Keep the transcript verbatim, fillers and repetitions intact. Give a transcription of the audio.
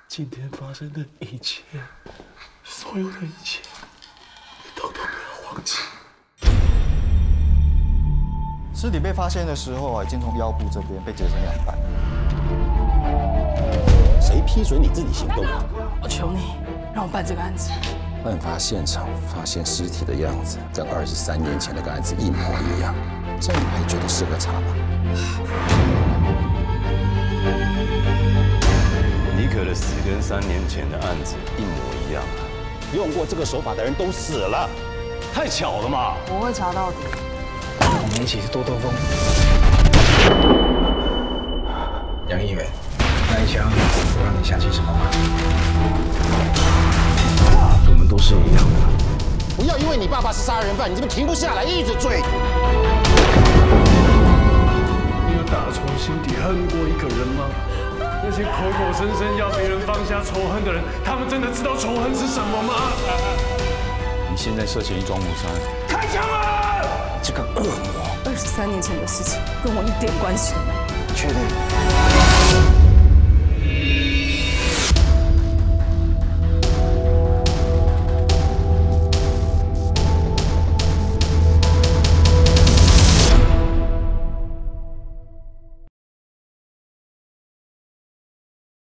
今天发生的一切，所有的一切，你统统不要忘记。 尸体被发现的时候啊，已经从腰部这边被截成两半。 谁批准你自己行动？ 我求你，让我办这个案子。 案发现场发现尸体的样子，跟二十三年前那个案子一模一样，这你还觉得是个茬吗？ 尼可的死跟三年前的案子一模一样啊！ 用过这个手法的人都死了， 太巧了嘛！ 我会查到的。我们一起去兜兜风。 杨议员，那一枪会让你想起什么吗？我们都是一样的。 不要因为你爸爸是杀人犯，你这边停不下来，一直追。 你有打从心底恨过一个人吗？那些口口声声要别人放下仇恨的人，他们真的知道仇恨是什么吗？ 你现在涉嫌一桩谋杀案， 开枪啊！ 这个恶魔， 二十三年前的事情跟我一点关系都没有。 确定？